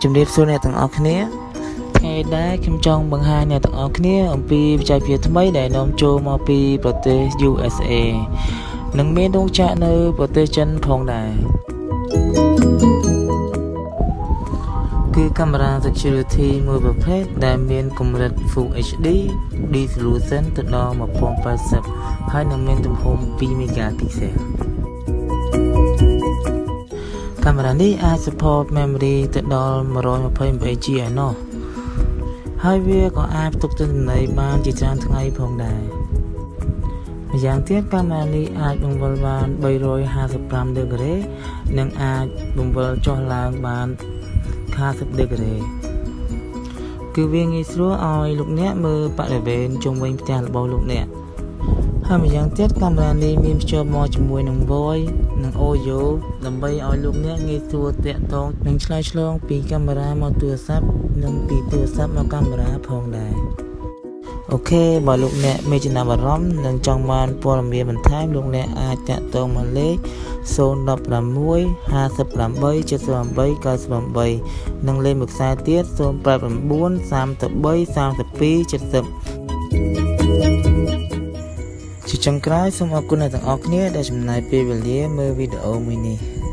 ជំរាបសួរអ្នកទាំងអស់គ្នាថ្ងៃដែរខ្ញុំចង់បង្ហាញអ្នកទាំងអស់គ្នាអំពីបច្ចេកវិទ្យាថ្មីដែលនាំចូលមកពីប្រទេស USA និងមានរោងចក្រនៅប្រទេសចិនផងដែរគឺកាមេរ៉ា security មួយប្រភេទដែលមានកម្រិត Full HD resolution ទៅដល់ 1080 ហើយនឹងមានទំហំ 2 megapixel កាមេរ៉ានេះអាច support memory ទៅដល់ 128GB ឯណោះហើយវាក៏អាចផ្ទុកទិន្នន័យបានជាច្រើនថ្ងៃផងដែរម្យ៉ាងទៀតកាមេរ៉ានេះអាចបង្វិលបាន355ដឺក្រេនិងអាចបង្វិលចុះឡើងបាន50ដឺក្រេគឺវាងាយស្រួលឲ្យលោកអ្នកមើលបរិវេណជុំវិញផ្ទះរបស់លោកអ្នកហើយម្យ៉ាងទៀតកាមេរ៉ានេះមានភ្ជាប់មកជាមួយនឹង Voice និង Audio ដើម្បីឲ្យលោកអ្នកងាយស្រួលទាក់ទងនិងឆ្លើយឆ្លងពីកាមេរ៉ាមកទូរស័ព្ទនិងពីទូរស័ព្ទមកកាមេរ៉ាផងដែរអូខេបើលោកអ្នកមានចំណាប់អារម្មណ៍និងចង់បានព័ត៌មានបន្ថែមលោកអ្នកអាចតាក់ទងមកលេខ016 58 78 98និងលេខមួយខ្សែទៀត089 33 32 70ជាចុងក្រោយសូមអរគុណអ្នកទាំងអស់គ្នាដែលចំណាយពេលវេលាមើលវីដេអូមួយនេះ